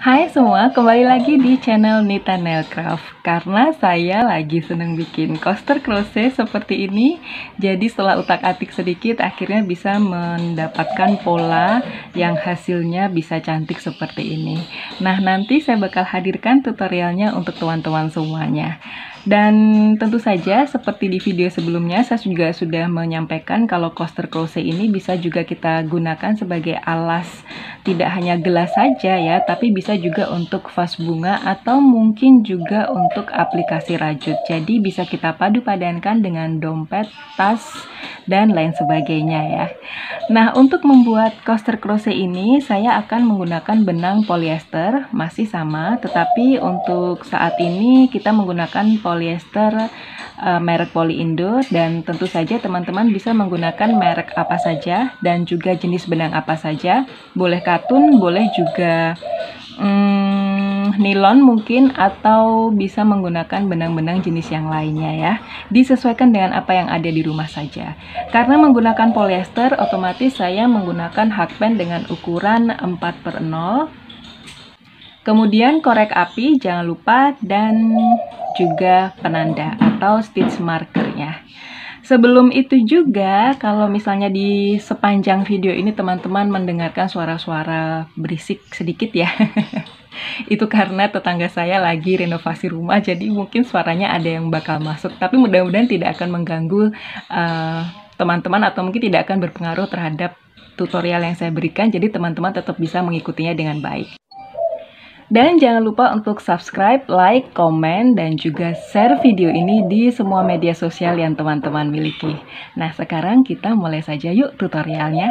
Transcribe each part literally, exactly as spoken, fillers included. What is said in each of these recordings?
Hai semua, kembali lagi di channel Nita Nailcraft. Karena saya lagi seneng bikin coaster crochet seperti ini, jadi setelah utak-atik sedikit, akhirnya bisa mendapatkan pola yang hasilnya bisa cantik seperti ini. Nah, nanti saya bakal hadirkan tutorialnya untuk teman-teman semuanya. Dan tentu saja seperti di video sebelumnya, saya juga sudah menyampaikan kalau coaster crochet ini bisa juga kita gunakan sebagai alas, tidak hanya gelas saja ya, tapi bisa juga untuk vas bunga atau mungkin juga untuk aplikasi rajut. Jadi bisa kita padu padankan dengan dompet, tas, dan lain sebagainya ya. Nah, untuk membuat coaster crochet ini saya akan menggunakan benang polyester, masih sama, tetapi untuk saat ini kita menggunakan polyester uh, merek Polyindo, dan tentu saja teman-teman bisa menggunakan merek apa saja dan juga jenis benang apa saja. Boleh katun, boleh juga hmm, nilon mungkin, atau bisa menggunakan benang-benang jenis yang lainnya ya. Disesuaikan dengan apa yang ada di rumah saja. Karena menggunakan polyester, otomatis saya menggunakan hakpen dengan ukuran empat per nol. Kemudian korek api jangan lupa, dan juga penanda atau stitch markernya. Sebelum itu juga, kalau misalnya di sepanjang video ini teman-teman mendengarkan suara-suara berisik sedikit ya. Itu karena tetangga saya lagi renovasi rumah, jadi mungkin suaranya ada yang bakal masuk. Tapi mudah-mudahan tidak akan mengganggu teman-teman uh, atau mungkin tidak akan berpengaruh terhadap tutorial yang saya berikan. Jadi teman-teman tetap bisa mengikutinya dengan baik. Dan jangan lupa untuk subscribe, like, komen, dan juga share video ini di semua media sosial yang teman-teman miliki. Nah, sekarang kita mulai saja yuk tutorialnya.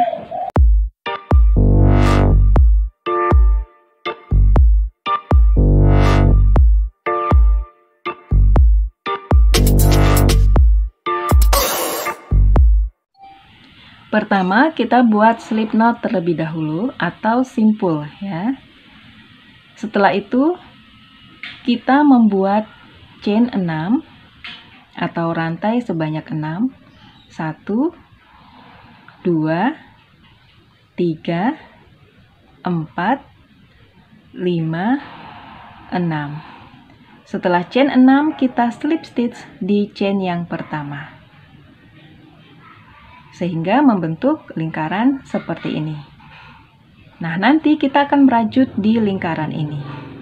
Pertama, kita buat slip knot terlebih dahulu atau simpul ya. Setelah itu, kita membuat chain enam atau rantai sebanyak enam. satu, dua, tiga, empat, lima, enam. Setelah chain enam, kita slip stitch di chain yang pertama. Sehingga membentuk lingkaran seperti ini. Nah, nanti kita akan merajut di lingkaran ini.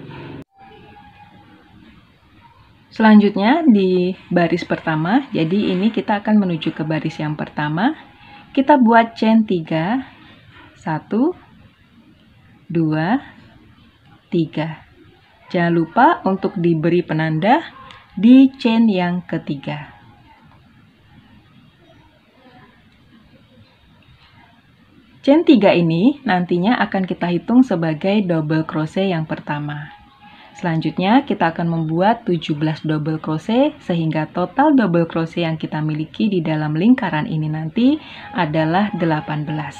Selanjutnya di baris pertama, jadi ini kita akan menuju ke baris yang pertama. Kita buat chain tiga, satu, dua, tiga. Jangan lupa untuk diberi penanda di chain yang ketiga. Chain tiga ini nantinya akan kita hitung sebagai double crochet yang pertama. Selanjutnya kita akan membuat tujuh belas double crochet, sehingga total double crochet yang kita miliki di dalam lingkaran ini nanti adalah delapan belas.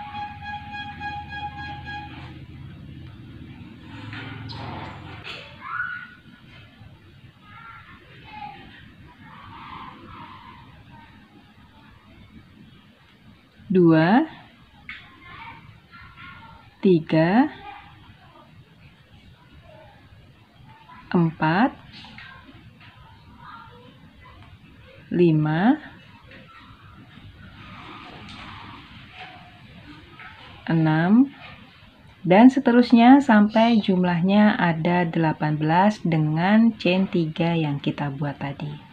Dua, tiga, empat, lima, enam, dan seterusnya sampai jumlahnya ada delapan belas dengan chain tiga yang kita buat tadi.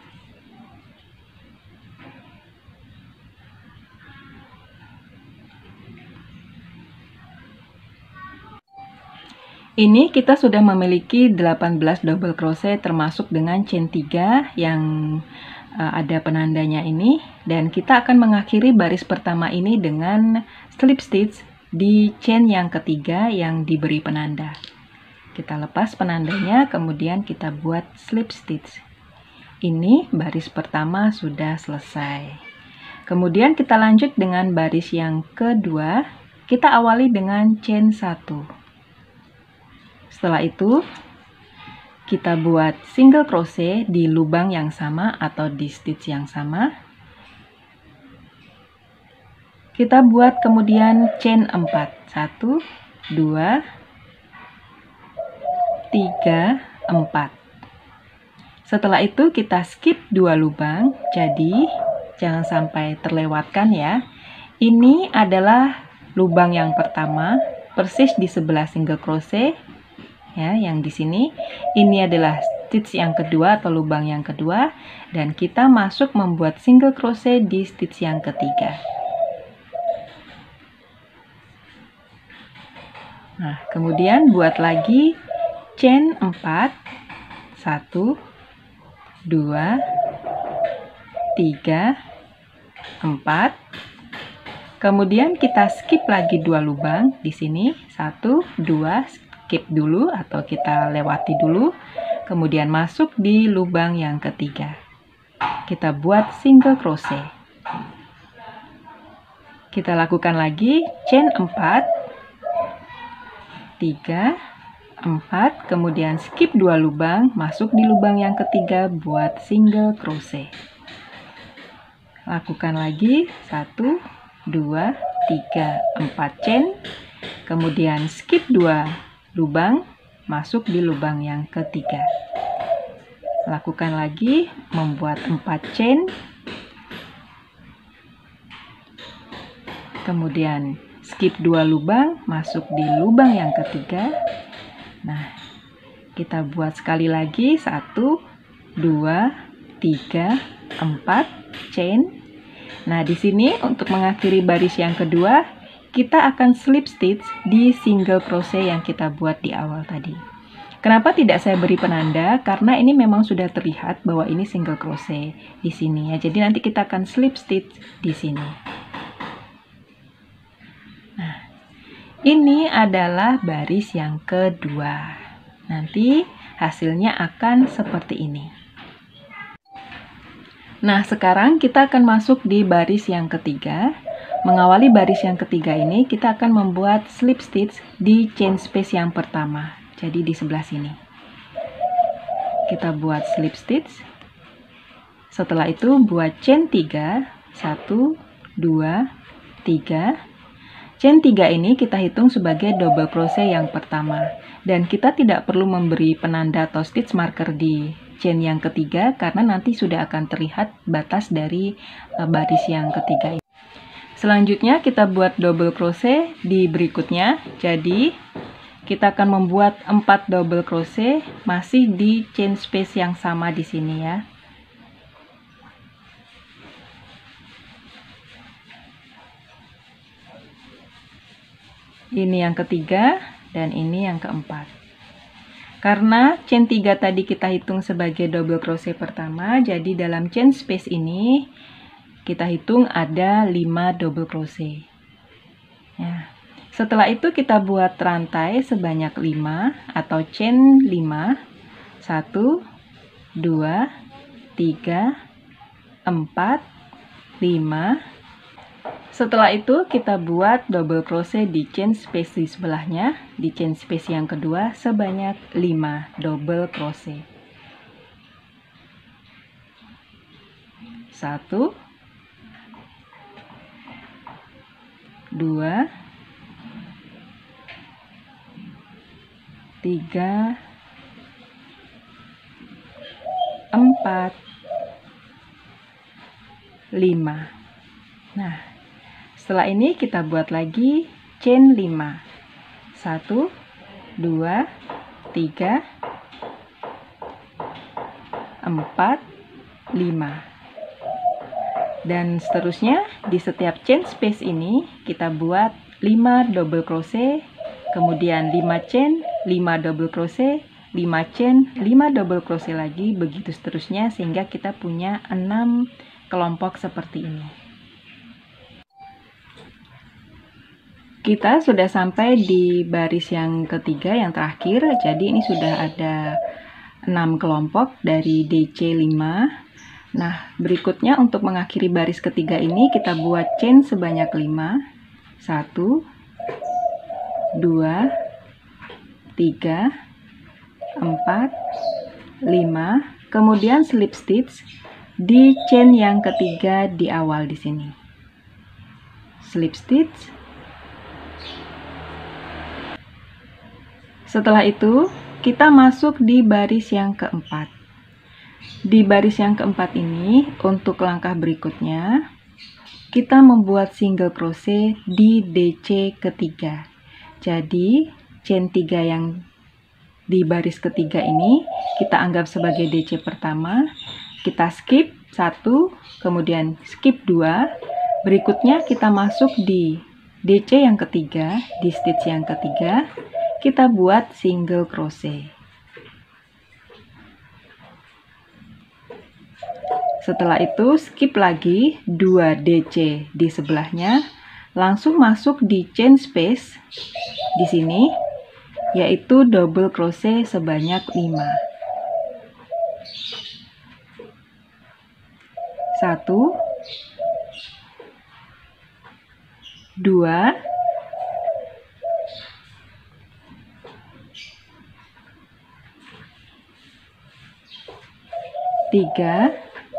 Ini kita sudah memiliki delapan belas double crochet termasuk dengan chain tiga yang uh, ada penandanya ini, dan kita akan mengakhiri baris pertama ini dengan slip stitch di chain yang ketiga yang diberi penanda. Kita lepas penandanya, kemudian kita buat slip stitch. Ini baris pertama sudah selesai. Kemudian kita lanjut dengan baris yang kedua. Kita awali dengan chain satu. Setelah itu, kita buat single crochet di lubang yang sama atau di stitch yang sama. Kita buat kemudian chain empat. satu, dua, tiga, empat. Setelah itu kita skip dua lubang, jadi jangan sampai terlewatkan ya. Ini adalah lubang yang pertama, persis di sebelah single crochet ya, yang di sini. Ini adalah stitch yang kedua atau lubang yang kedua, dan kita masuk membuat single crochet di stitch yang ketiga. Nah, kemudian buat lagi chain empat, satu, dua, tiga, empat. Kemudian kita skip lagi dua lubang di sini, satu, dua, skip dulu atau kita lewati dulu. Kemudian masuk di lubang yang ketiga. Kita buat single crochet. Kita lakukan lagi chain empat, tiga, empat, kemudian skip dua lubang, masuk di lubang yang ketiga buat single crochet. Lakukan lagi satu, dua, tiga, empat chain, kemudian skip dua lubang, masuk di lubang yang ketiga. Lakukan lagi membuat empat chain, kemudian skip dua lubang, masuk di lubang yang ketiga. Nah, kita buat sekali lagi satu, dua, tiga, empat chain. Nah, di sini untuk mengakhiri baris yang kedua, kita akan slip stitch di single crochet yang kita buat di awal tadi. Kenapa tidak saya beri penanda? Karena ini memang sudah terlihat bahwa ini single crochet di sini ya. Jadi nanti kita akan slip stitch di sini. Nah, ini adalah baris yang kedua. Nanti hasilnya akan seperti ini. Nah, sekarang kita akan masuk di baris yang ketiga. Mengawali baris yang ketiga ini, kita akan membuat slip stitch di chain space yang pertama. Jadi di sebelah sini. Kita buat slip stitch. Setelah itu buat chain tiga, satu, dua, tiga. Chain tiga ini kita hitung sebagai double crochet yang pertama, dan kita tidak perlu memberi penanda atau stitch marker di chain yang ketiga karena nanti sudah akan terlihat batas dari uh, baris yang ketiga ini. Selanjutnya kita buat double crochet di berikutnya. Jadi kita akan membuat empat double crochet masih di chain space yang sama di sini ya. Ini yang ketiga dan ini yang keempat. Karena chain tiga tadi kita hitung sebagai double crochet pertama, jadi dalam chain space ini kita hitung ada lima double crochet. Ya. Setelah itu kita buat rantai sebanyak lima atau chain lima. satu, dua, tiga, empat, lima. Setelah itu kita buat double crochet di chain space di sebelahnya, di chain space yang kedua sebanyak lima double crochet. Satu, dua, tiga, empat, lima. Nah, setelah ini kita buat lagi chain lima. satu, dua, tiga, empat, lima. Dan seterusnya di setiap chain space ini kita buat lima double crochet, kemudian lima chain, lima double crochet, lima chain, lima double crochet lagi, begitu seterusnya sehingga kita punya enam kelompok seperti ini. Kita sudah sampai di baris yang ketiga yang terakhir, jadi ini sudah ada enam kelompok dari D C lima. Nah, berikutnya untuk mengakhiri baris ketiga ini kita buat chain sebanyak lima. satu, dua, tiga, empat, lima. Kemudian slip stitch di chain yang ketiga di awal di sini. Slip stitch. Setelah itu kita masuk di baris yang keempat. Di baris yang keempat ini, untuk langkah berikutnya, kita membuat single crochet di D C ketiga. Jadi, chain tiga yang di baris ketiga ini, kita anggap sebagai D C pertama. Kita skip satu, kemudian skip dua. Berikutnya kita masuk di D C yang ketiga, di stitch yang ketiga, kita buat single crochet. Setelah itu skip lagi dua D C di sebelahnya, langsung masuk di chain space di sini, yaitu double crochet sebanyak lima. Satu, dua, tiga,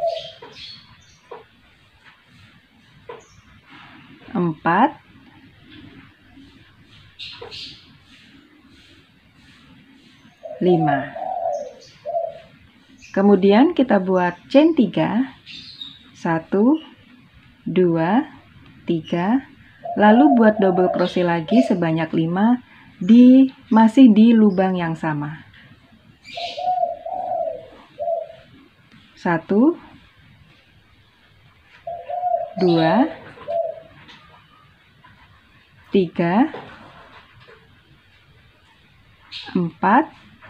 empat, lima. Kemudian kita buat chain tiga, satu, dua, tiga, lalu buat double crochet lagi sebanyak lima di masih di lubang yang sama. Satu, dua, tiga, empat,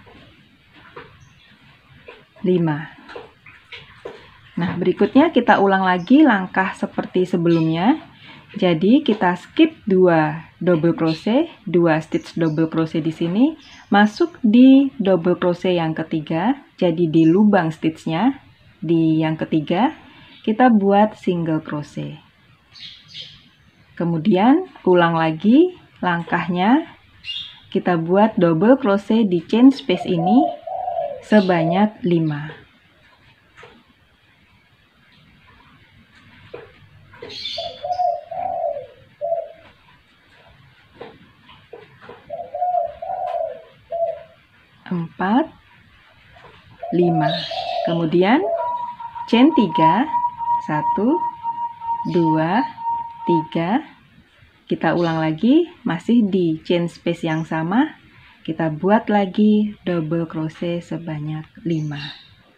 lima. Nah, berikutnya kita ulang lagi langkah seperti sebelumnya. Jadi kita skip dua double crochet, dua stitch double crochet di sini, masuk di double crochet yang ketiga. Jadi di lubang stitchnya di yang ketiga, kita buat single crochet. Kemudian ulang lagi langkahnya, kita buat double crochet di chain space ini sebanyak lima. Empat, lima. Kemudian chain tiga, satu, dua, tiga. Kita ulang lagi, masih di chain space yang sama. Kita buat lagi double crochet sebanyak lima.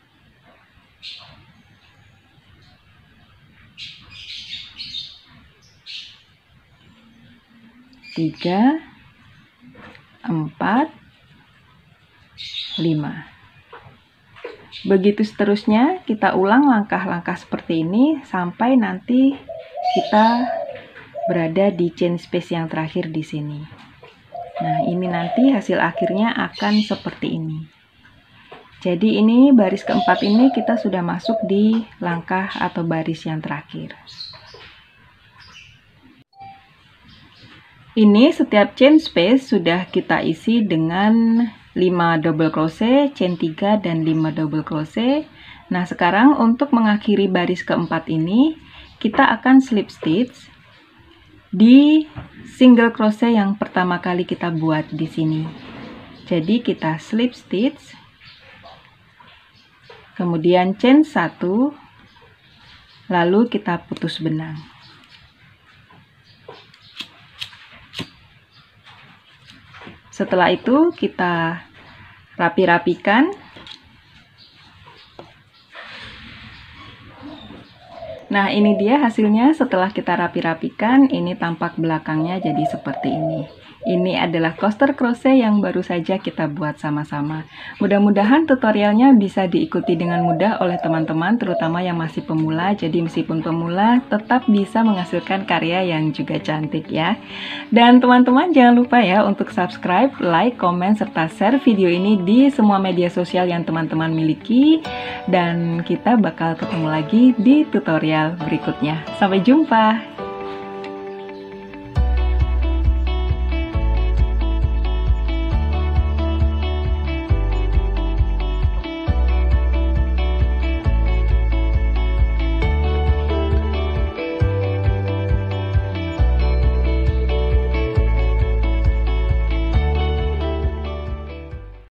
Tiga, empat, lima. Begitu seterusnya, kita ulang langkah-langkah seperti ini sampai nanti kita berada di chain space yang terakhir di sini. Nah, ini nanti hasil akhirnya akan seperti ini. Jadi ini baris keempat ini kita sudah masuk di langkah atau baris yang terakhir. Ini setiap chain space sudah kita isi dengan lima double crochet, chain tiga, dan lima double crochet. Nah, sekarang untuk mengakhiri baris keempat ini, kita akan slip stitch di single crochet yang pertama kali kita buat di sini. Jadi kita slip stitch, kemudian chain satu, lalu kita putus benang. Setelah itu kita rapi-rapikan. Nah, ini dia hasilnya setelah kita rapi-rapikan. Ini tampak belakangnya jadi seperti ini. Ini adalah coaster crochet yang baru saja kita buat sama-sama. Mudah-mudahan tutorialnya bisa diikuti dengan mudah oleh teman-teman, terutama yang masih pemula. Jadi meskipun pemula, tetap bisa menghasilkan karya yang juga cantik ya. Dan teman-teman jangan lupa ya untuk subscribe, like, komen, serta share video ini di semua media sosial yang teman-teman miliki. Dan kita bakal ketemu lagi di tutorial berikutnya. Sampai jumpa!